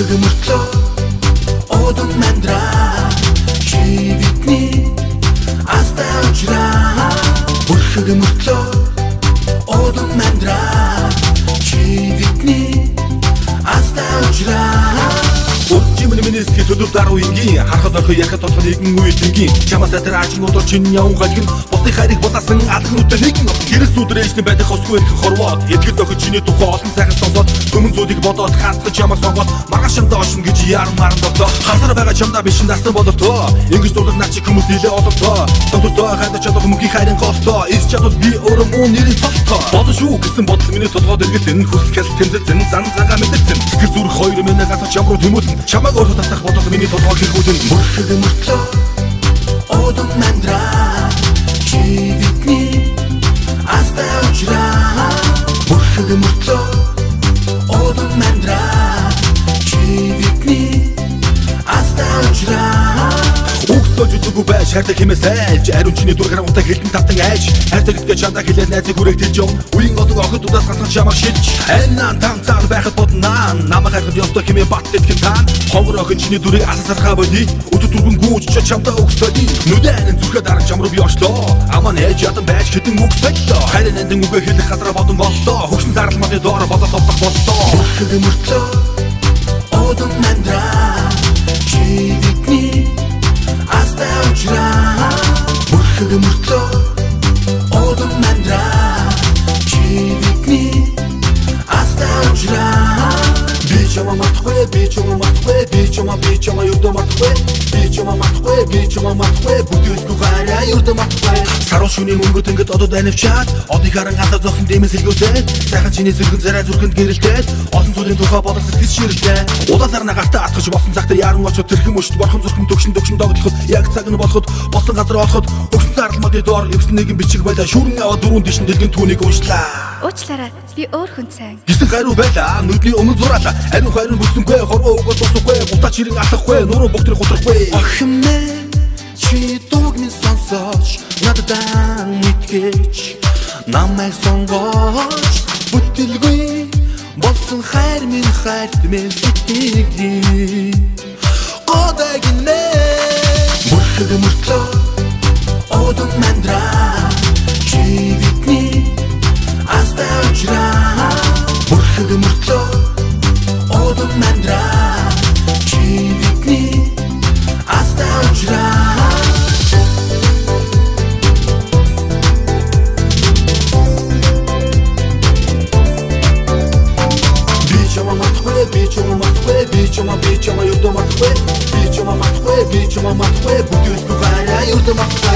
мөртлөө одон мандра чи бидний астай ужраа бүрхэг мөртлөө одон мандра чи бидний астай ужраа Өчигдөр миний сэтгэл даруй ингийн харахад орох яхад толгой нэгэн үед ингийн чамаас тэр ажигнуудаар чинь явн галгин бусдын хайрыг булаасан алгнуудтай нэгэн гэрээс үдрээжний байдаг хосгүй их хорвоод эдгэр дохиж чиний тухай олон сайхан сонсоод өмнө зүйлийг бодоод хандгаж ямаа сонгоод маргааш шамдаа очно гэж яран маран доглоо хасар байгаа чамдаа биш насан боловтоо ингэж дурлах наа чи хүмүүс нилээ оловтоо томтоо хадаж чадах мөнхийн хайрын голтоо эс чадвал би өөрөө мөн нэрийн цолтоо бодож шүү гэсэн бодол миний толгойд эргэлтэн хүсэл тэмцэн зан зангаа мэдсэн сэтгэл зүрх хоёр минь гасаж чамруу төмөлн чамаг өөрөө татах бодол миний толгой хэрхүүлэн бүрхэг мөртлөө одон мандра чи бидний астай ужраа бүрхэг мөртлөө одон мандра чи бидний астай ужраа Үгсөж зүгүү байж хайртай хэмээс айлж ариун чиний дургар унтаа хэлтэн тавтан айж хайртай гэдгээ чамдаа хэлээд найзыг хүрээлдэж юм үеийн одон охид удаас гасган чамаар шилж айнан танцаар байхад боднаа намайг хайрхад ёстой хэмээ бат тэтгэн таа ховор охин чиний дүрийг асархаа боди өдөр түргэн гүйж чамдаа өгсөди нүдэн зүрхээ дараг чам руу би очлоо амаа нээж ядан байж хитэн үгсэллоо хайрын эндэн үгээ хэлэх газараа бодон боллоо хөгшин зарлмады доор бодол топлох боллоо бүрхэг мөртлөө одон мандра чи бидний астай ужраа бүрхэг мөртлөө одон мандра чи бидний астай ужраа би чамаа матгүй би чамаа юудаа матгүй бүдүүлгүй гараа юудаа матгүй саруу шүний мөнгөд ингээд одод анивчаад одыг харан хасаа зогсон дэмэс илгөөсэй сайхан чиний зүрхэн зарай зүрхэнд гэрэлтээд олон зүйлийн тухай бодох сэтгэл ширэлтэй удаасаар нагартаа атгаж болсон цагтаа яран очоод тэрхэн өшт борхон зүрхэн дөгшин догтлоход яг цаг нь болоход болсон газар олоход өгсөн зарлмады доор эвсэн нэгэн бичиг байлаа шүүрэн аваад дөрөв дэшин дэлгэн түүнийг уучлаарай би өөр хүн сайн гисэн гаруу байлаа нүдний өмнө зураалаа ариун хайрын бүсэнгүй хорвоо өгөөд тусахгүй гутаа чирэн атахгүй нуруу бүгдрийг готрахгүй охин чи догмин сонсооч надад мэдгэж намайг сонгооч бүтэлгүй болсон хайр минь хайрт минь сэтгэгдээ годагнэ бүрхэг мөртлөө одон мандра чи бидний астай ужраа бүрхэг мөртлөө одон мандра чи бидний астай ужраа би чамаа юудаа матгүй бүдүүлгүй гараа юудаа матгүй